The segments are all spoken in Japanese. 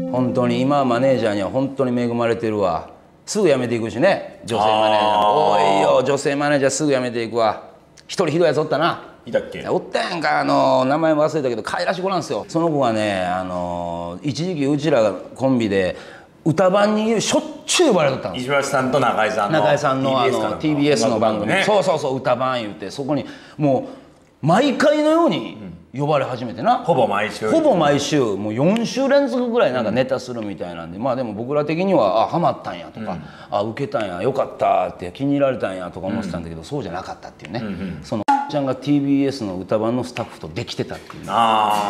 本当に今マネージャーには本当に恵まれてるわ。すぐ辞めていくしね、女性マネージャー。多いよ、女性マネージャーすぐ辞めていくわ。一人ひどいやつおったな。 いたっけ？ おったやんか、名前忘れたけど可愛らしい子なんですよ。その子がね、一時期うちらコンビで歌番にしょっちゅう呼ばれとったんですよ。 石橋さんと中井さんの TBS の番組、 ね、 そうそうそう、歌番言うて、そこにもう毎回のように呼ばれ始めてな、 ほぼ毎週もう4週連続ぐらいなんかネタするみたいなんで、まあでも僕ら的にはハマったんやとか、受けたんや、よかったって気に入られたんやとか思ってたんだけど、そうじゃなかったっていうね、そのちゃんが TBS の歌番のスタッフとできてたっていう、ね、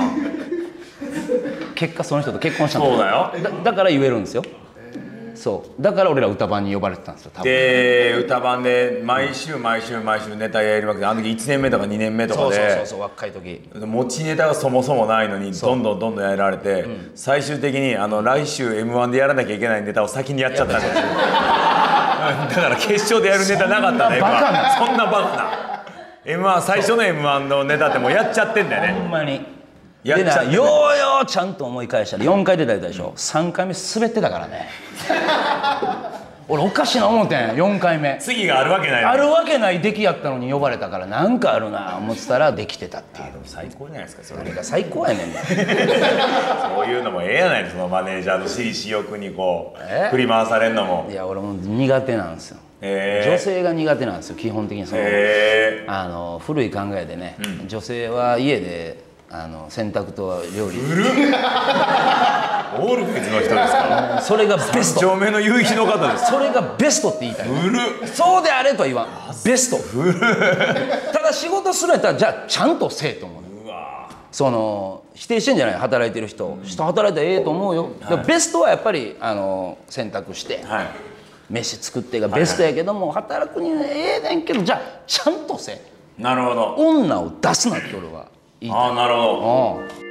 結果その人と結婚したんだ。 そうだよ。 だから言えるんですよ。そうだから俺ら歌番に呼ばれてたんですよ。多分で歌番で毎週ネタやるわけで、あの時1年目とか2年目とかで、 そう若い時持ちネタがそもそもないのにどんどんやられて、最終的に来週 m 1でやらなきゃいけないネタを先にやっちゃったんですよ。だから決勝でやるネタなかったね。そんなバカな m 1最初の m 1のネタってもうやっちゃってんだよね。 ほんまに。 やっちゃって、ね、 ようちゃんと思い返したら4回出たでしょ、3回目滑ってたからね。俺おかしいな思ってん、4回目次があるわけない、 あるわけない出来やったのに呼ばれたから、なんかあるな思ってたらできてたっていう。 最高じゃないですかそれ。 何が最高やねん。 そういうのもええやないですか、マネージャーの私利私欲にこう振り回されんのも。 いや俺も苦手なんですよ。女性が苦手なんですよ基本的に。その古い考えでね、女性は家で洗濯と料理。 オールフェイズの人ですか？ それがベスト。 3丁目の夕日の方です。 それがベストって言いたい。そうであれとは言わん。ベスト。ただ仕事するんやったらじゃあちゃんとせえと思う。その否定してんじゃない、働いてる人。働いたらええと思うよ。ベストはやっぱり洗濯して、飯作ってがベストやけども、働くにはええねんけど、じゃあちゃんとせえ。 なるほど。 女を出すなって俺は言いたい。 なるほど。